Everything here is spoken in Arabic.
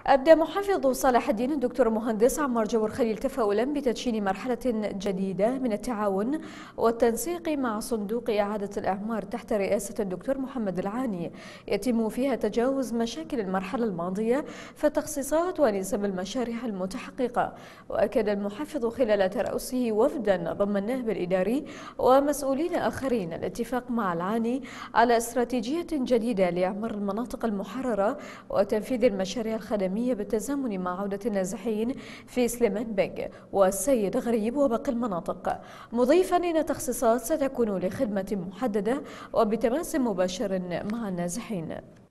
أبدى محافظ صلاح الدين الدكتور المهندس عمار جور خليل تفاؤلا بتدشين مرحلة جديدة من التعاون والتنسيق مع صندوق إعادة الإعمار تحت رئاسة الدكتور محمد العاني، يتم فيها تجاوز مشاكل المرحلة الماضية في التخصيصات ونسب المشاريع المتحققة. وأكد المحافظ خلال ترأسه وفدا ضم النائب الإداري ومسؤولين آخرين الاتفاق مع العاني على استراتيجية جديدة لإعمار المناطق المحررة وتنفيذ المشاريع الخدمية بالتزامن مع عودة النازحين في سليمان بيج والسيد غريب وباقي المناطق، مضيفا أن التخصيصات ستكون لخدمة محددة وبتماس مباشر مع النازحين.